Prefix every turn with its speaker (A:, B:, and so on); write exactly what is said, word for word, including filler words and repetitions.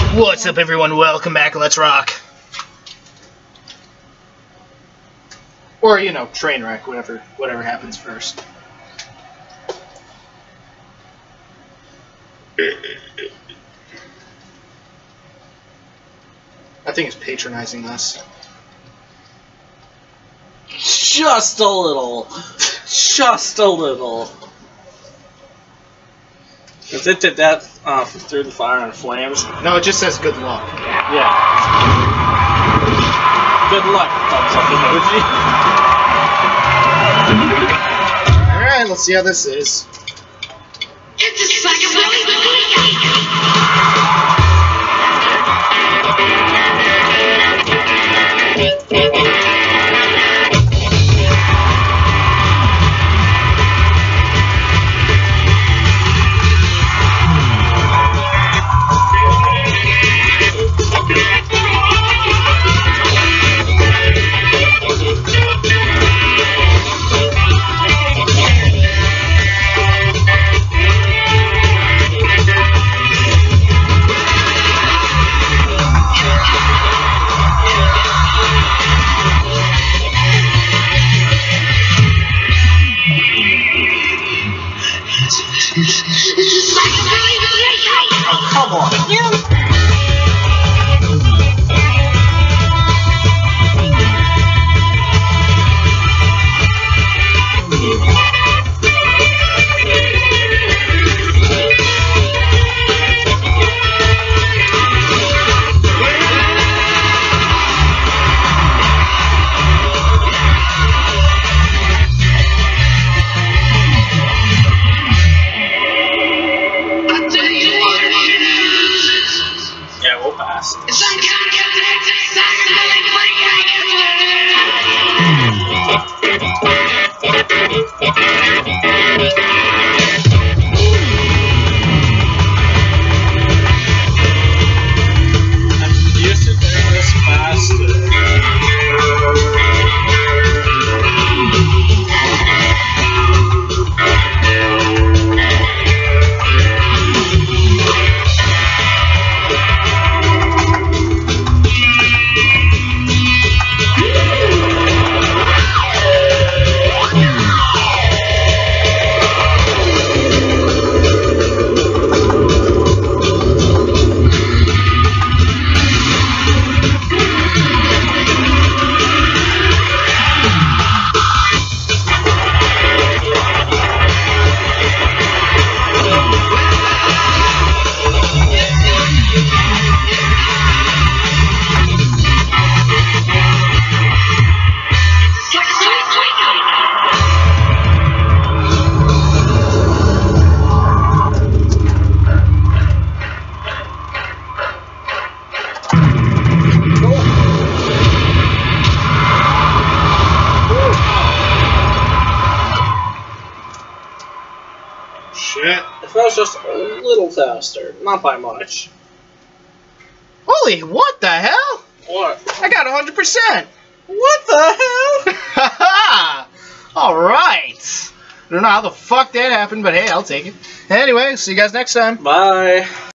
A: What's up, everyone? Welcome back. Let's rock. Or, you know, train wreck, whatever, whatever happens first. I think it's patronizing us.
B: Just a little. Just a little. Is it to death uh, through the fire and flames?
A: No, it just says good luck.
B: Yeah. Good luck, thumbs up emoji.
A: Alright, let's see how this is.
C: It's a psychobilly.
B: Oh, come on. Yeah, we'll pass.
C: Some kind of
B: I'm used to doing this faster.
A: Shit.
B: If I was just a little faster, not by much.
A: Holy, what the hell?
B: What?
A: I got one hundred percent.
B: What the hell?
A: Haha! Alright. I don't know how the fuck that happened, but hey, I'll take it. Anyway, see you guys next time.
B: Bye.